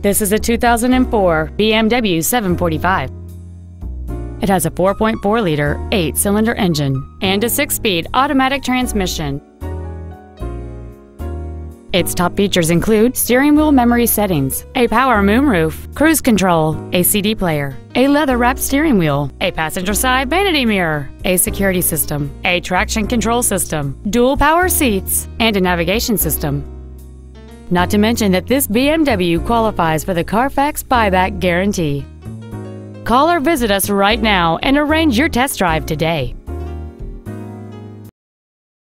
This is a 2004 BMW 745. It has a 4.4-liter, 8-cylinder engine and a 6-speed automatic transmission. Its top features include steering wheel memory settings, a power moonroof, cruise control, a CD player, a leather-wrapped steering wheel, a passenger side vanity mirror, a security system, a traction control system, dual power seats, and a navigation system. Not to mention that this BMW qualifies for the Carfax buyback guarantee. Call or visit us right now and arrange your test drive today.